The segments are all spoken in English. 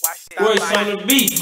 Voice on the beat.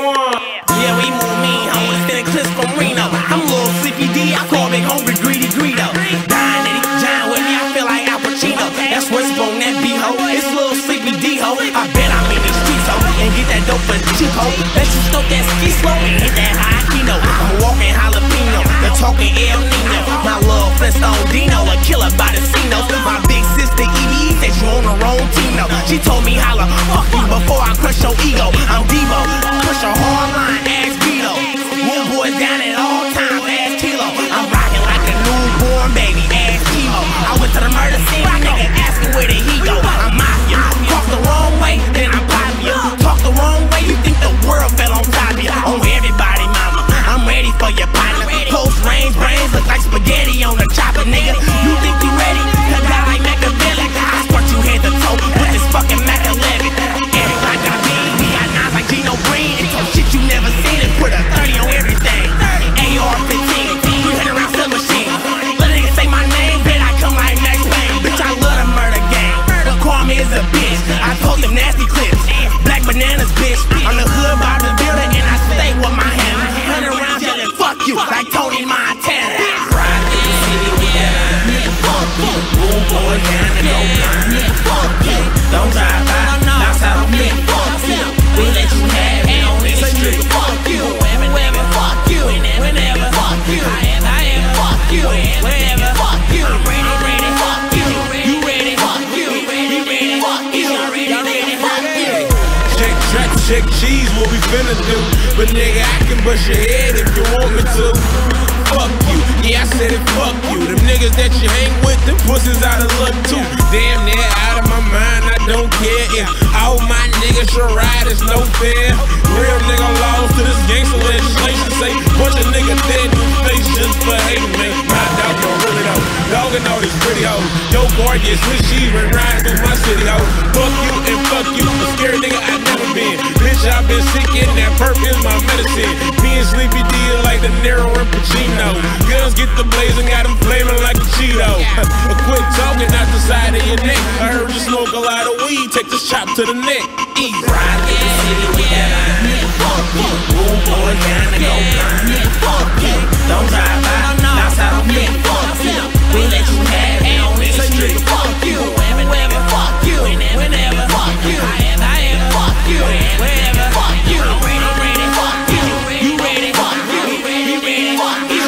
Yeah, we move mean, I'm sending clips from Reno. I'm a little sleepy D, I call big hungry greedy Greedo. Dying in each giant with me, I feel like Al Pacino. That's what's on that B-ho. It's a little sleepy D-ho. I bet I'm in these streets, ho, and get that dope for cheap, ho. Let's just smoke that ski slow and hit that high kino. I'm walking jalapeno, they're talking El Nino. My little Flintstone Dino, a killer by the Cinos. My big sister Evie said you on the wrong team, no. She told me holla, fuck you before I crush your ego. I'm Devo, push a hard line, ass Vito. Wood boys down at all times, ass Kilo. I'm rocking like a newborn baby, ass chemo. I went to the murder scene, nigga asking where did he go. I'm mafia, talk the wrong way, then I'm pop ya. Talk the wrong way, you think the world fell on top of ya. On everybody, mama, I'm ready for your partner. Post range brains look like spaghetti on the chopper, nigga. You think you ready? Cause I like Machiavelli. I squirt you head to toe with this fucking Mac 11. Everybody got me got nines like Gino Green. And some shit you never seen and put a 30 on everything. AR-15, 300 round submachine. Let a nigga say my name, bet I come like Max Payne. Bitch, I love the murder game. But call me as a bitch. I post them nasty clips. Black bananas, bitch. I'm the hood by the building and I stay with my hammer. 100 rounds yelling, fuck you, like Tony Montana. Ride through the city with that iron. Nigga, fuck you. Boom, boy, down and go blind. Nigga, fuck you. Don't drive by, outside on me. Fuck you. We let you have it on this street. Fuck you. Whenever, fuck you. Whenever, fuck you. I am, fuck you. Whenever, fuck you. I'm ready, fuck you. You ready, fuck you. You ready, fuck you. Y'all ready, fuck you. Check track, check cheese, what we finna do. But nigga, I can bust your head if you want me to. Fuck you, yeah I said it, fuck you. Them niggas that you hang with, them pussies out of luck too. Damn near out of my mind, I don't care if all my niggas should ride, it's no fair. Real nigga lost to this gangster legislation. Say bunch of niggas dead in the face just for hating me. My dog don't really know, dogging all these pretty hoes. Yo boy gets with she's been riding through my city, ho. Fuck you and fuck you, a scary nigga I never been. Bitch, I been sick and that perp is my medicine. Me and Sleepy D like De Niro and Pacino. Guns get the blazing, got them flaming like a Cheeto. Quit talking out the side of your neck. I heard you smoke a lot of weed, take this chop to the neck. Easy. Ride through the city with that iron. Nigga, fuck you. Boom, boy, down and go blind. Nigga, fuck you. Don't drive by, outside on me. Fuck you. We let you have it on this street. Fuck you. Whenever, fuck you. Whenever, fuck you. I am, fuck you. Whenever, fuck you. I'm ready, fuck you. You ready, fuck you. You ready, fuck you.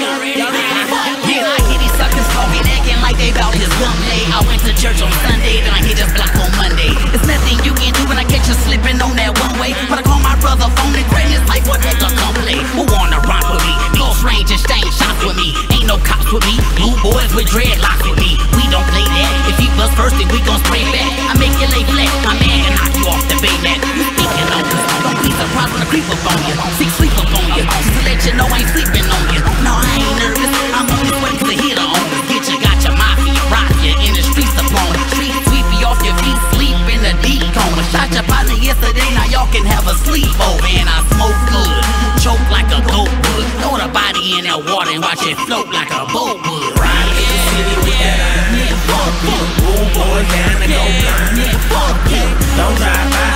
Yeah, I hear these suckers talking, acting like they bout this someday. I went to church on Sunday, then I hit this block on Monday. There's nothing you can do when I catch you slipping on that one way. But I call my brother phone and grab his life, what nigga come play? Who wanna rock with me? Close range and exchange shots with me. Ain't no cops with me. Blue boys with dreadlocks with me. We don't play that. If he bust first, then we gon' spray back. I make you lay flat. My man can knock you off the baynet. You speaking on us. Don't be surprised when I creep up on you. Sleep up on you. Just to let you know I ain't sleeping on you. No, I ain't nervous. I'm on this way to hit on us. Get you, got your mafia, rock you in the streets upon it. Street sweep you off your feet, sleep in the deep coma. Shot your partner yesterday, now y'all can have a sleepover. And I smoke good, choke like a goat would. Throw the body in that water and watch it float like a boat would. Ride through the city with that iron. Nigga, fuck you. Boom, boy, down and go blind. Nigga, fuck you. Don't drive by,